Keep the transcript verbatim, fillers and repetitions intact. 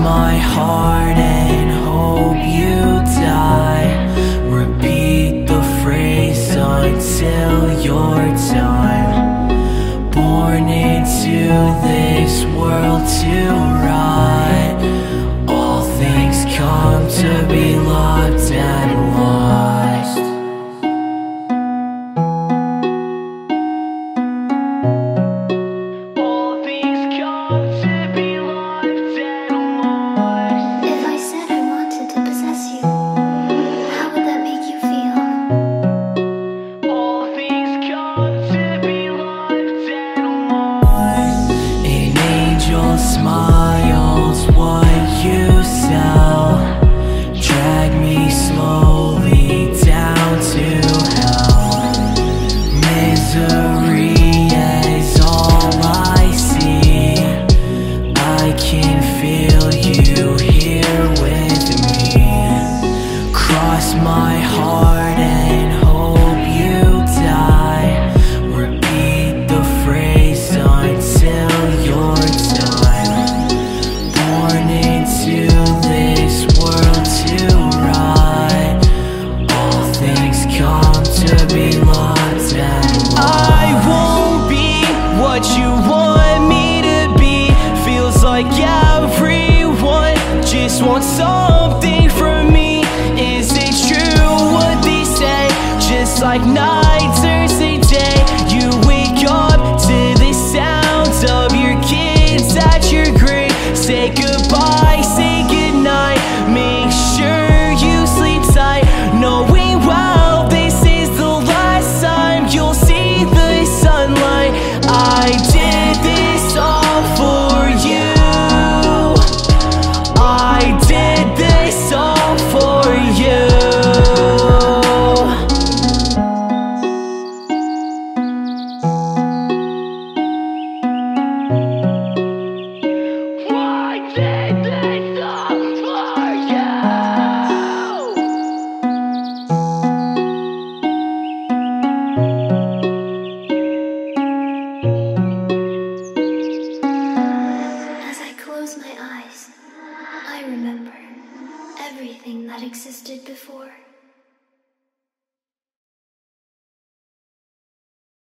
my heart and hope you die. Repeat the phrase until you're done. Born into this world to ride. All things come to be loved and lost. All things come to be loved and lost. If I said I wanted to possess you, how would that make you feel? All things come to be loved and lost. An angel smiles what you sell. Drag me slowly down to hell. Misery is all I see. I can feel you here with me. Cross my heart and hope you die. Repeat the phrase until you're done. Born into this world to ride. All things come to be loved and lost. I won't be what you want me to be. Feels like everyone just wants something from me. Is it true what they say? Just like night turns to day, you wake up to the sounds of your kids at your grave. Say goodbye, say goodnight. Make sure you sleep tight, knowing well this is the last time you'll see the sunlight. I did this all for you. I did this all for you. I did this all for you. As I close my eyes, I remember everything that existed before.